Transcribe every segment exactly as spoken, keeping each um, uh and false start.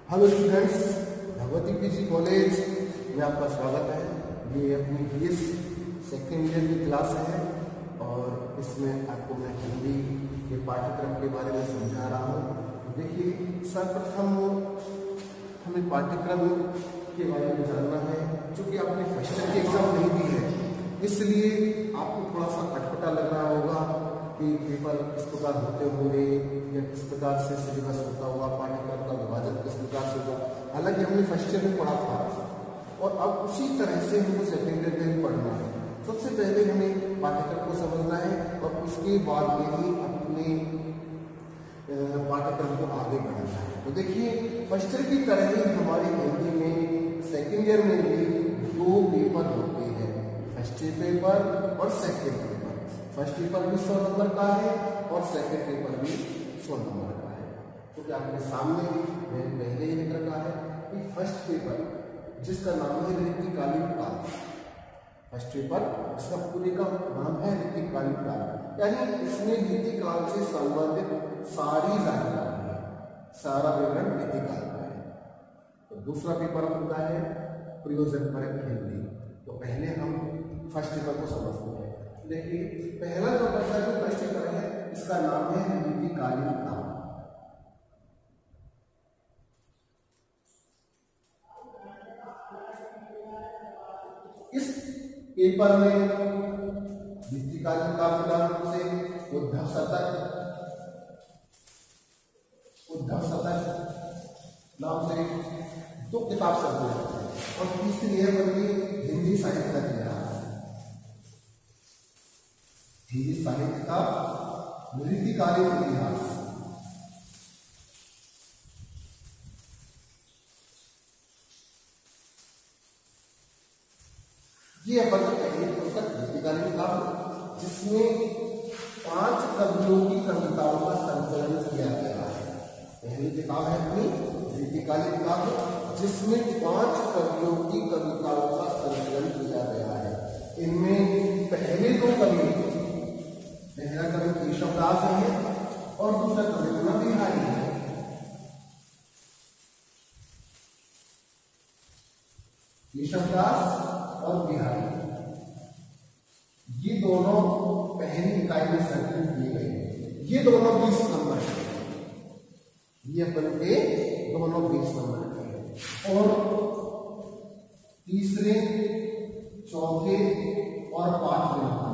Hello students, Bhagwati PG college में आपका स्वागत है। ये अपनी बीएस सेकेंड ईयर की क्लास है और इसमें आपको मैं हिंदी के पाठ्यक्रम के बारे में समझा रहा हूँ। देखिए, सर्वप्रथम हमें पाठ्यक्रम के बारे में जानना है। चूँकि आपने फर्स्ट ईयर की एग्जाम नहीं दी है, इसलिए आपको थोड़ा सा अटपटा लग रहा होगा कि पेपर किस प्रकार होते होंगे या किस प्रकार से सिलेबस होता होगा, पाठ्यक्रम का विभाजन किस प्रकार से होगा। हालांकि हमने फर्स्ट ईयर में पढ़ा था और अब उसी तरह से हमको सेकेंड ईयर में पढ़ना है। सबसे पहले हमें पाठ्यक्रम को समझना है और उसके बाद में ही अपने पाठ्यक्रम को आगे बढ़ाना है। तो देखिए, फर्स्ट ईयर की तरह ही हमारी हिंदी में सेकेंड ईयर में भी दो पेपर होते हैं, फर्स्ट ईयर पेपर और सेकेंड पेपर। फर्स्ट पेपर भी सौ नंबर का है और सेकेंड पेपर भी सौ नंबर का है। तो क्या आपके सामने मैंने पहले ही लिख रखा है कि फर्स्ट पेपर जिसका नाम है ऋतुकालीन काल, फर्स्ट पेपर इसका पूरे का नाम है ऋतुकालीन काल, यानी इसमें ऋतुकाल से संबंधित सारी जानकारी है, सारा विवरण ऋतुकाल का है। तो दूसरा पेपर होता है प्रयोजन परक हिंदी। तो पहले हम फर्स्ट पेपर को समझते हैं। देखिए, पहला जो बच्चा जो फर्स्ट पेपर है, इसका नाम है ऋतुकालीन काल। इस पेपर में ऋतुकालीन काल के नाम से उद्धव शतक उद्धव शतक नाम से दो किताब सब हैं और तीसरी है बल्कि हिंदी साहित्य का इतिहास, हिंदी साहित्य का ऋतुकालीन इतिहास। ये अपन पहली पुस्तक ऋतुकालीन काल, जिसमें पांच कवियों की कविताओं का संकलन किया गया है। पहली किताब है अपनी ऋतुकालीन काल, जिसमें पांच कवियों की कविताओं का संकलन किया गया है। इनमें पहले दो कवि, पहला कवि केशवदास है और दूसरा कवि गुना बिहारी है। केशवदास और बिहारी, ये दोनों पहली इकाई में संकलित किए गए। ये दोनों बीस नंबर के, ये अपन के दोनों बीस नंबर के और तीसरे, चौथे और पांचवें नंबर,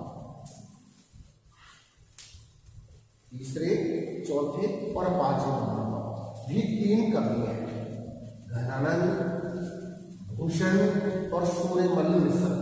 तीसरे, चौथे और पांचवें नंबर भी तीन कवि हैं, घनानंद, भूषण और सूर्यमल मिश्र।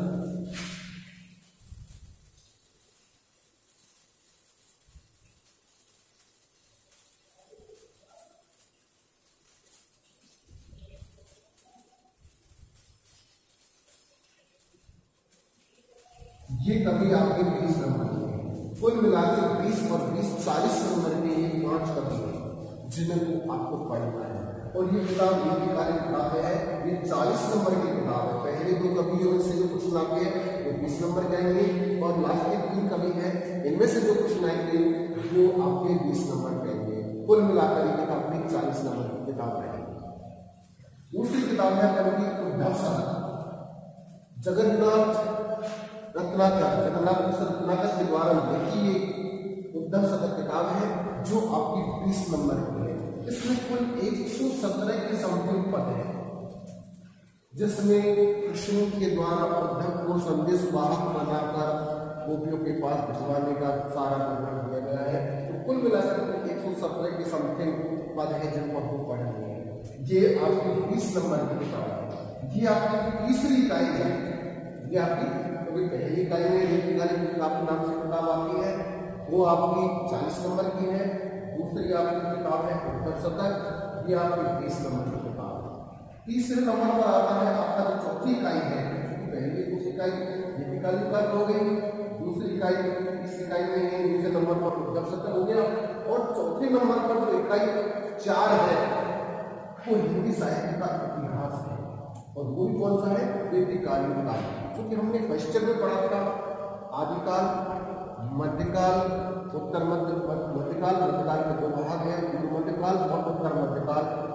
ये कवि आपके बीस नंबर के, कुल मिलाकर बीस और बीस चालीस नंबर के ये पांच कवि हैं जिन्हें आपको पढ़ना है। और ये किताब ऋतुकालीन किताब है, ये चालीस नंबर की किताब है। पहले दो कवियों से जो क्वेश्चन आएंगे वो बीस नंबर के आएंगे और लास्ट के तीन कवि हैं, इनमें से जो क्वेश्चन आएंगे वो आपके बीस नंबर के आएंगे। कुल मिलाकर ये किताब अपनी चालीस नंबर की किताब रहेगी। दूसरी किताब है कवि उद्धव शतक, जगन्नाथ रत्नाकर जगन्नाथ रत्नाकर के द्वारा लिखी ये उद्धव शतक किताब है जो आपकी बीस नंबर की है। इसमें कुल एक सौ सत्रह के समथिंग पद है, जिसमें कृष्ण के द्वारा उद्धव को संदेश वाहक बनाकर गोपियों के पास भिजवाने का सारा विवरण दिया गया है। तो कुल मिलाकर एक सौ सत्रह के समथिंग पद है जिनको आपको पढ़नी है। ये आपकी बीस नंबर की किताब है। ये आपकी तीसरी इकाई है। ये आपकी पहली इकाई में ऋतुकालीन किताब के नाम से किताब आती है, वो आपकी चालीस नंबर की है। दूसरी आपकी किताब है उद्धव शतक, ये आपकी बीस नंबर की किताब है। तीसरे नंबर पर आता है आपका जो चौथी इकाई है, पहली कुछ इकाई ऋतुकालीन काल हो गई, दूसरी इकाई इस इकाई में दूसरे नंबर पर उद्धव शतक हो गया और चौथे नंबर पर जो इकाई चार है वो हिंदी साहित्य का इतिहास है। और वो भी कौन सा है? ऋतुकालीन काल। क्योंकि हमने फर्स्ट ईयर में पढ़ा था आदिकाल, मध्यकाल, उत्तर मध्य मध्यकाल, मध्यकाल के दो भाग हैं, पूर्व मध्यकाल और उत्तर मध्यकाल। और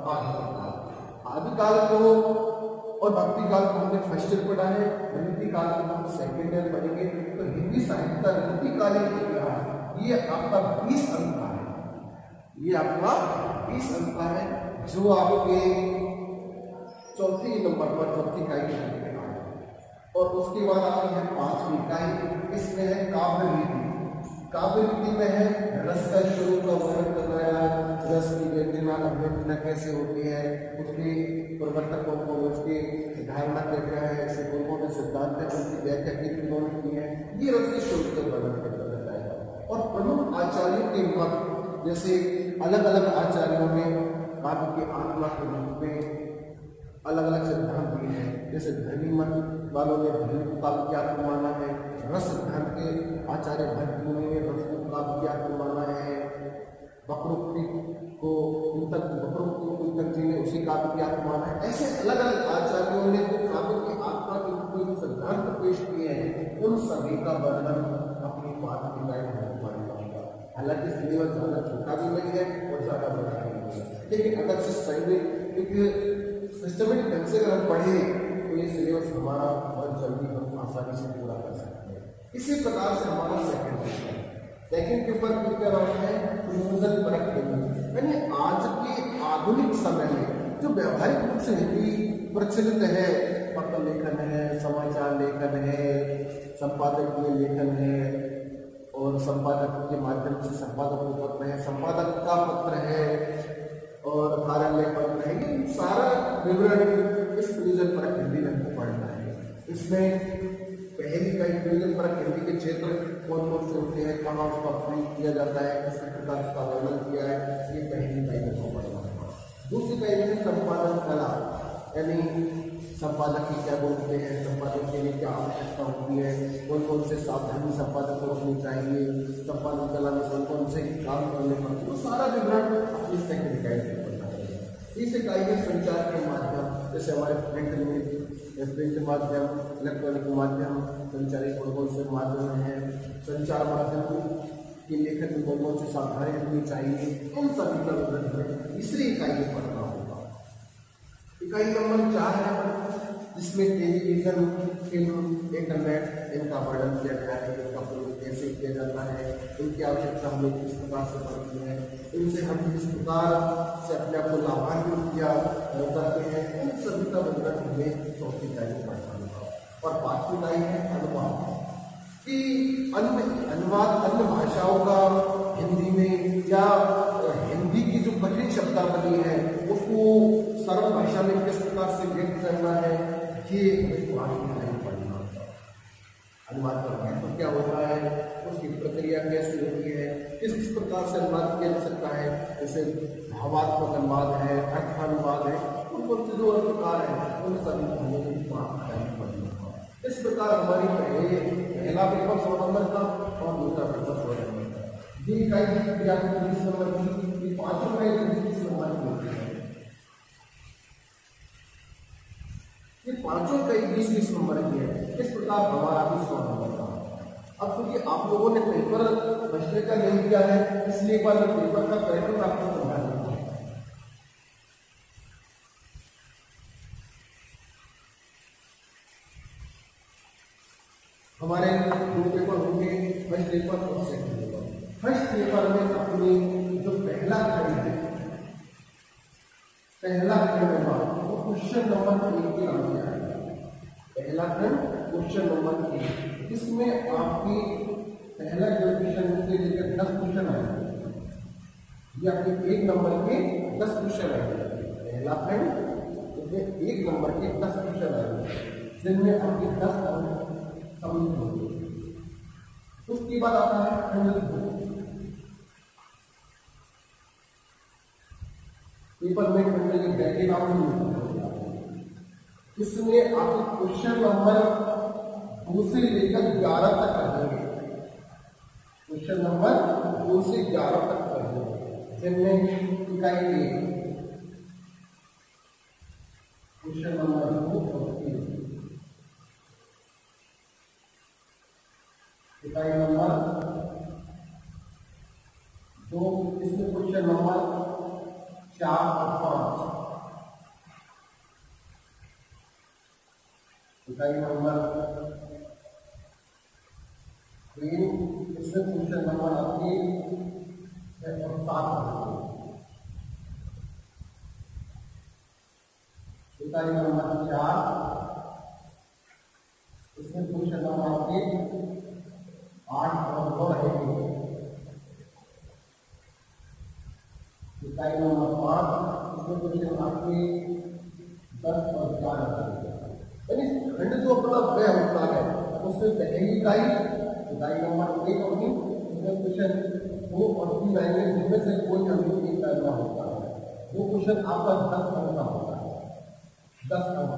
आदिकाल। आदिकाल को और भक्ति काल को हमने फर्स्ट ईयर पढ़ा है, रीति काल को हम सेकेंड ईयर पढ़ेंगे। तो हिंदी साहित्य का रीतिकालीन इतिहास ये आपका बीस अंक का है, ये आपका बीस अंक का है, जो आपके चौथी नंबर पर चौथी इकाई के और उसके बाद आती है पांचवी इकाई, इसमें है काव्य रीति। काव्य रीति में है रस का स्वरूप का वर्णन करना है, रस की व्यंजना अभिव्यंजना कैसे होती है, उसके प्रवर्तकों को उसकी धारणा क्या है, ऐसे पूर्वों में सिद्धांत है, उनकी व्याख्या किन्होंने की है, ये रस के स्वरूप का वर्णन करना जाएगा। और प्रमुख आचार्यों के मत, जैसे अलग अलग आचार्यों ने काव्य की आत्मा के रूप में अलग अलग सिद्धांत दिए हैं। जैसे धनी मत वालों ने धनी को काव्य की आत्मा माना है, रस सिद्धांत के आचार्य भट्ट मुनि ने रस को काव्य की आत्मा माना है, वक्रोक्ति को कुंतक वक्रोक्ति को कुंतक जी ने उसी काव्य की आत्मा माना है। ऐसे अलग अलग आचार्यों ने जो काव्य की आत्मा के रूप में जो सिद्धांत पेश किए हैं, उन सभी का वर्णन अपनी बात की लाइन में माना। हालांकि सिलेबस ज्यादा छोटा भी नहीं है और ज्यादा बड़ा भी नहीं है, लेकिन अगर से सही एक सिस्टमेटिक ढंग से अगर हम पढ़े तो ये सिलेबस हमारा बहुत जल्दी हम आसानी से पूरा कर सकते हैं। इसी प्रकार से हमारा सेकंड पेपर सेकंड पेपर में क्या नाम है, प्रयोजन परक हिंदी। यानी आज के आधुनिक समय में जो व्यावहारिक रूप से हिंदी प्रचलित है, पत्र लेखन है, समाचार लेखन है, संपादकीय लेखन है और संपादक के माध्यम से संपादक को पत्र है, संपादक का पत्र है और कार्यालय पत्र है, ये सारा विवरण इस प्रयोजन परक हिंदी में हमको पढ़ना है। इसमें पहली का प्रयोजन परक हिंदी के क्षेत्र कौन कौन से होते हैं, कहाँ उसका प्रयोग किया जाता है, किस प्रकार उसका वर्णन किया है, ये पहली का हमको पढ़ना है। दूसरी का है संपादन कला, यानी संपादक की क्या बोलते हैं, संपादक के लिए क्या आवश्यकता होती है, कौन कौन से सावधानी संपादक को रखनी चाहिए, संपादन कला में कौन कौन से काम करने पड़ते, वो सारा विवरण अपनी सेकंड इकाई में पढ़ना है। इस इकाई में संचार के माध्यम, जैसे हमारे प्रिंट में प्रिंट माध्यम, इलेक्ट्रॉनिक माध्यम, संचारी कौन कौन से माध्यम है, संचार माध्यम के लेखन में कौन कौन से सावधानी रखनी चाहिए, उन सभी का विवरण तीसरी इकाई में पढ़ना होगा। इकाई नंबर चार है जिसमें टेलीविजन, फिल्म, इंटरनेट इनका वर्णन किया गया है, इनका प्रयोग कैसे किया जाता है, इनकी आवश्यकता हम लोग किस प्रकार से पड़ती है, इनसे हम किस प्रकार से अपने आप को लाभान्वित किया करते हैं, इन सभी का विवरण हमें चौथी इकाई में पढ़ना होगा। और पांचवी इकाई है अनुवाद, कि अन्य अनुवाद अन्य भाषाओं का हिंदी में या हिंदी की जो कठिन शब्दावली है उसको सरल भाषा में किस प्रकार से व्यक्त करना है, ये हमें पढ़ना होगा। अनुवाद का महत्व क्या होता है, उसकी प्रक्रिया कैसे होती है, किस किस प्रकार से अनुवाद किया जा सकता है, जैसे भावात्मक अनुवाद है, अर्थानुवाद है, उन कौन से जो प्रकार है उन सभी को पढ़ना होगा। इस प्रकार हमारी पहले पहला पेपर सौ नंबर का और दूसरा पेपर सौ नंबर का, ये इकाई बीस नंबर की, पांचों इकाई बीस नंबर की होती है, ये पांचों इकाई बीस बीस नंबर की है। इस प्रकार हमारा भी सौ नंबर का। अब क्योंकि आप लोगों ने पेपर बचने का नहीं किया है, इसलिए एक बार पेपर का पैटर्न आपको समझा देता है। हमारे दो पेपर होंगे, फर्स्ट पेपर और सेकंड पेपर। फर्स्ट पेपर में अपनी जो पहला खंड है, पहला खंड वो क्वेश्चन नंबर एक के नाम से आएगा। पहला खंड क्वेश्चन नंबर एक, इसमें आपकी पहला क्वेश्चन से लेकर दस क्वेश्चन आएंगे, ये आपके एक नंबर के दस क्वेश्चन आएंगे। पहला खंड इसमें एक नंबर के दस क्वेश्चन आएंगे, जिनमें आपके दस अंक सम्मिलित होंगे। उसके बाद आता है खंड दो, पेपर में खंड के बैठे नाम इसमें आपके क्वेश्चन नंबर दो से लेकर ग्यारह तक कर देंगे, क्वेश्चन नंबर दो से ग्यारह तक कर देंगे, जिनमें इकाई एक क्वेश्चन नंबर दो और तीन, इकाई नंबर दो, इसमें क्वेश्चन नंबर चार और पांच, इकाई नंबर तीन, इसमें क्वेश्चन नंबर आपकी सात। इकाई नंबर चार, इसमें क्वेश्चन नंबर आपके आठ और नौ रहेंगे। इकाई नंबर पाँच, इसमें क्वेश्चन आपके दस और ग्यारह रहेंगे। यानी खंड जो अपना वह होता है उसमें पहली इकाई इकाई नंबर एक होगी, उसमें क्वेश्चन दो और तीन आएंगे, जिनमें से कोई हमें एक करना होता है। वो क्वेश्चन आपका दस अंक का होता है, दस अंक।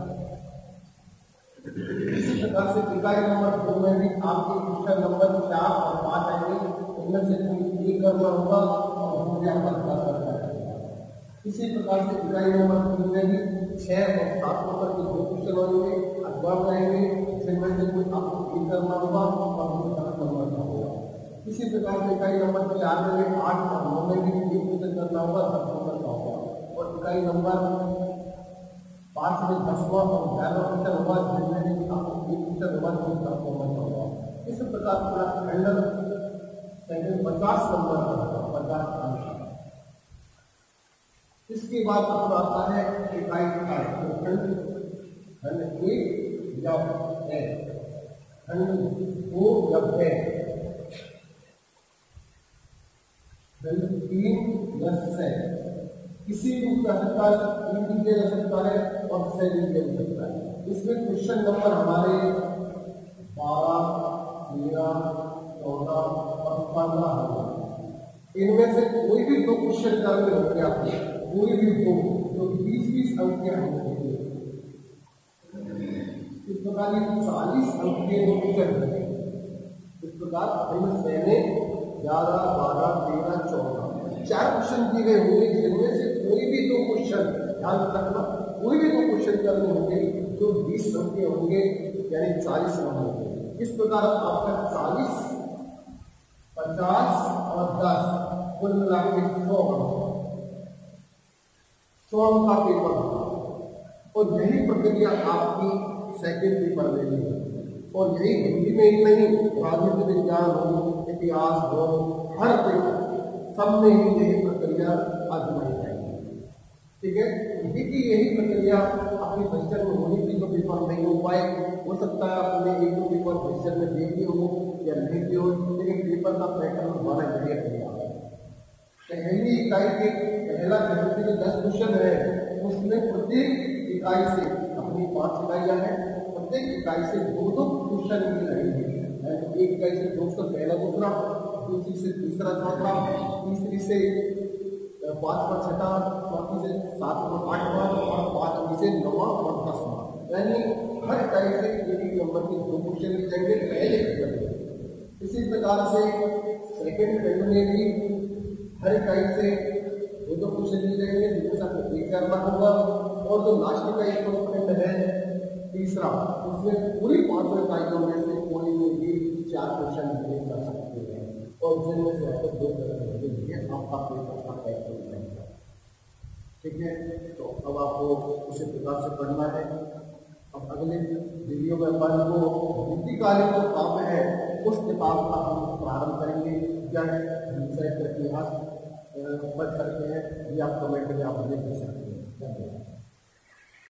इसी प्रकार से इकाई नंबर दो में भी आपके क्वेश्चन नंबर चार और पाँच आएंगे, उनमें से कोई एक करना होगा और दूसरे आपका दस करना होगा। इसी प्रकार से इकाई नंबर तीन में भी छह और सात नंबर के दो क्वेश्चन होंगे, अथवा रहेंगे, जिनमें से कोई आपको एक करना होगा और दूसरा नंबर का होगा। इसी प्रकार से इकाई नंबर चार में आठ और नौ में भी एक क्वेश्चन करना होगा, दस नंबर का होगा। और इकाई नंबर पाँच में दसवां और ग्यारह क्वेश्चन होगा, जिनमें भी आपको एक क्वेश्चन होगा जो दस नंबर का होगा। इस प्रकार पूरा खंड सेकंड पचास नंबर का होगा, पचास अंक। इसके बाद आपको आता है इकाई खंड खंड एक या है, खंड दो या है, खंड तीन या से, किसी भी जा सकता है, तीन भी दिया जा सकता है और से भी दिया जा सकता है। इसमें क्वेश्चन नंबर हमारे बारह, तेरह, चौदह और पंद्रह होगा। इनमें से कोई भी दो क्वेश्चन करने होंगे आपको, कोई भी दो जो बीस बीस अंक के होंगे। इस प्रकार ये चालीस अंक के दो क्वेश्चन होंगे। इस प्रकार मैंने ग्यारह, बारह, तेरह, चौदह चार क्वेश्चन दिए गए होंगे, जिनमें से कोई भी दो क्वेश्चन, ध्यान रखना, कोई भी दो क्वेश्चन करने होंगे जो बीस अंक के होंगे, यानी चालीस अंक होंगे। इस प्रकार आपका चालीस, पचास और दस कुल मिला के सौ सौ अंक का पेपर होगा। और यही प्रक्रिया आपकी सेकेंड पेपर में भी है। और यही हिंदी में ही नहीं, राजनीति विज्ञान हो, इतिहास हो, हर पेपर सब में ही यही प्रक्रिया आजमाई जाएगी। ठीक है, हिंदी की यही प्रक्रिया अपनी क्वेश्चन में होने की जो पेपर नहीं हो पाए, हो सकता है आपने एक दो पेपर क्वेश्चन में देख लिया हो या नहीं दिए हो, लेकिन पेपर का पैटर्न हमारा यही रहेगा। पहली इकाई के पहला खंड के जो दस क्वेश्चन है, उसमें प्रत्येक इकाई से अपनी पांच इकाइयां हैं, प्रत्येक इकाई से दो दो क्वेश्चन की रहेंगे। एक इकाई से दो सौ पहला दूसरा, दूसरी से तीसरा चौथा, तीसरी से पांचवा छठा, चौथी से सातवां आठवां और पांचवी से नौवां और दसवां। यानी हर इकाई से एक एक नंबर के दो क्वेश्चन मिल जाएंगे पहले खंड में। इसी प्रकार से सेकेंड खंड में भी हर इकाई से दो दो क्वेश्चन मिल जाएंगे, जिनके साथ एक करना होगा। और जो लास्ट का एक खंड है तीसरा, उसमें पूरी पांचों इकाइयों में से कोई भी चार क्वेश्चन दिए जा सकते हैं, और जिनमें से आपको दो करने होंगे। आपका पेपर का पैटर्न रहेगा। ठीक है, तो अब आपको उसी प्रकार से पढ़ना है। अब अगले वीडियो में अपन को बुद्धिकालीन जो काम है उस किताब का हम प्रारंभ करेंगे। क्या है इतिहास पढ़ सकते हैं, या आप कमेंट में आप देख सकते हैं। धन्यवाद।